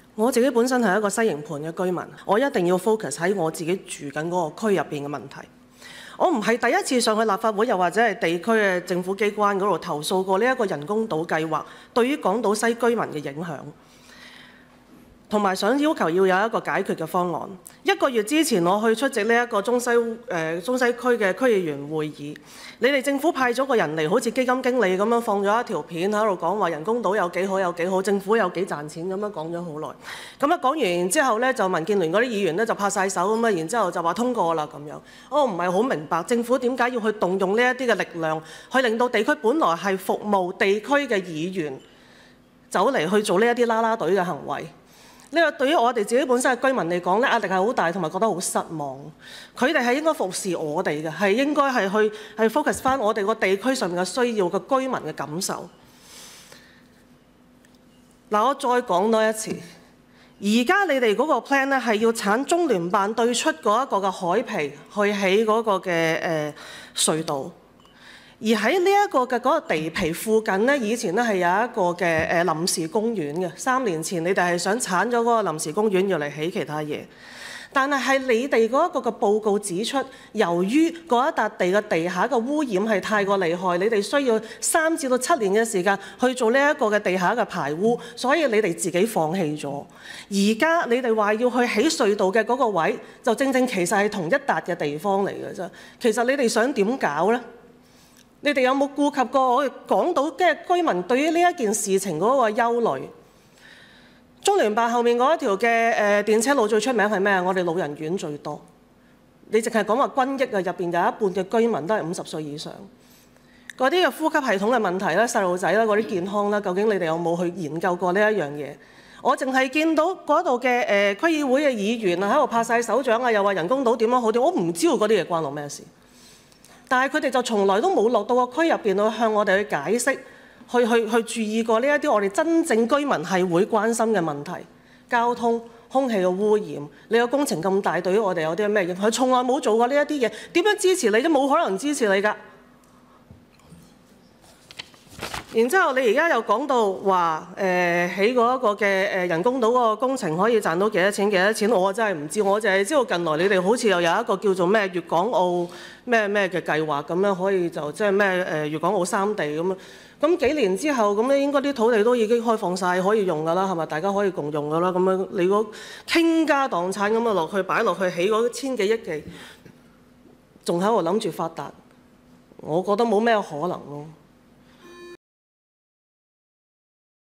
我自己本身係一個西營盤嘅居民，我一定要 focus 喺我自己住緊嗰個區入邊嘅問題。我唔係第一次上去立法會，又或者係地區嘅政府機關嗰度投訴過呢一個人工島計劃對於港島西居民嘅影響，同埋想要求要有一個解決嘅方案。1個月之前，我去出席呢一個中西區嘅區議員會議，你哋政府派咗個人嚟，好似基金經理咁樣放咗一條片喺度講話人工島有幾好有幾好，政府有幾賺錢咁樣講咗好耐。咁啊講完之後咧，就民建聯嗰啲議員咧就拍晒手咁啊，然之後就話通過啦咁樣。我唔係好明白政府點解要去動用呢一啲嘅力量，去令到地區本來係服務地區嘅議員走嚟去做呢一啲啦啦隊嘅行為。呢個對於我哋自己本身嘅居民嚟講咧，壓力係好大，同埋覺得好失望。佢哋係應該服侍我哋嘅，係應該係去focus 翻我哋個地區上面嘅需要嘅居民嘅感受。嗱，我再講多一次，而家你哋嗰個 plan 咧係要剷中聯辦對出嗰一個嘅海皮去起嗰個嘅隧道。而喺呢一個嘅嗰個地皮附近咧，以前咧係有一個嘅臨時公園嘅。3年前你哋係想剷咗嗰個臨時公園，要嚟起其他嘢。但係你哋嗰一個嘅報告指出，由於嗰一笪地嘅地下嘅污染係太過厲害，你哋需要3至到7年嘅時間去做呢一個嘅地下嘅排污，所以你哋自己放棄咗。而家你哋話要去起隧道嘅嗰個位，就正正其實係同一笪嘅地方嚟嘅啫。其實你哋想點搞呢？你哋有冇顧及過我哋港島嘅居民對於呢一件事情嗰個憂慮？中聯辦後面嗰一條嘅電車路最出名係咩？我哋老人院最多。你淨係講話均益啊，入邊有一半嘅居民都係50歲以上。嗰啲嘅呼吸系統嘅問題咧，細路仔啦，嗰啲健康啦，究竟你哋有冇去研究過呢一樣嘢？我淨係見到嗰度嘅區議會嘅議員啊，喺度拍晒手掌啊，又話人工島點樣好啲，我唔知道嗰啲嘢關我咩事。但係佢哋就從來都冇落到個區入邊去向我哋去解釋，去注意過呢一啲我哋真正居民係會關心嘅問題，交通、空氣嘅污染。你個工程咁大，對於我哋有啲咩影響？佢從來冇做過呢一啲嘢，點樣支持你都冇可能支持你㗎。然之後，你而家又講到話起嗰一個嘅人工島嗰個工程可以賺到幾多錢幾多錢，我真係唔知。我淨係知道近來你哋好似又有一個叫做咩粵港澳咩嘅計劃咁樣，可以就即係咩粵港澳3地咁樣。咁幾年之後咁咧，應該啲土地都已經開放晒，可以用㗎啦，係咪？大家可以共用㗎啦。咁樣你如果傾家蕩產咁樣落去擺落去起嗰千幾億嘅，仲喺度諗住發達，我覺得冇咩可能咯。